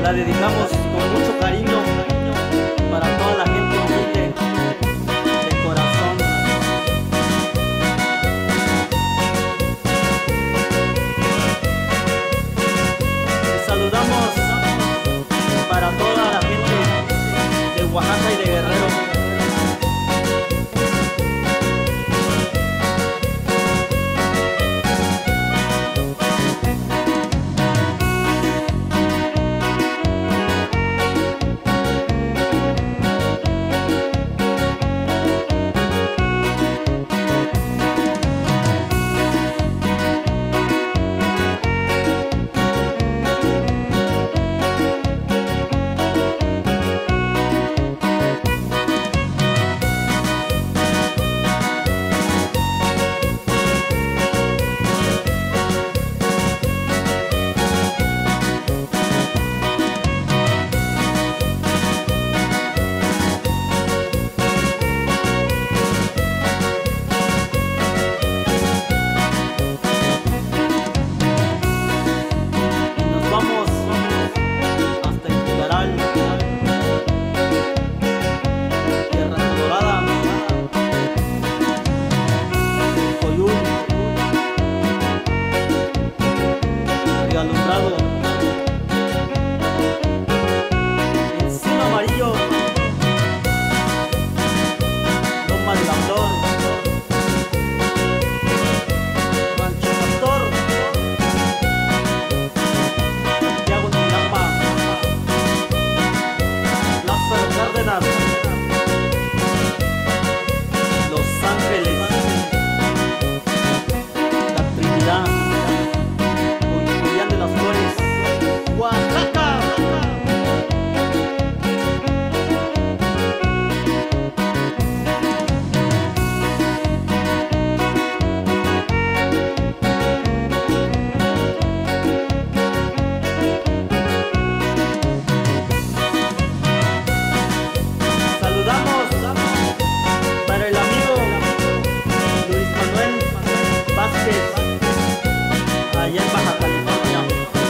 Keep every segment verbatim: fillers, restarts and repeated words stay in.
la dedicamos con mucho cariño para toda la gente humilde de corazón. Y saludamos para toda la gente de Oaxaca y de Guerrero. Alumbrado, encima amarillo, Loma del Andor, Rancho Pastor, Santiago Tinapa, Lázaro Cárdenas, Los Ángeles, La Trinidad, Las Flores, Oaxaca. Saludamos para el amigo Luis Manuel Vázquez, allá en Baja California.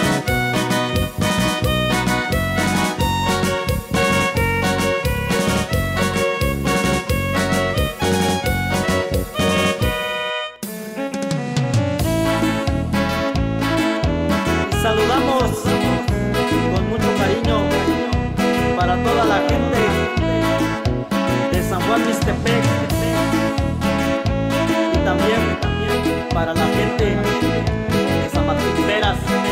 Saludamos con mucho cariño para toda la gente de San Juan Mixtepec y también para la gente de San Martín Peras.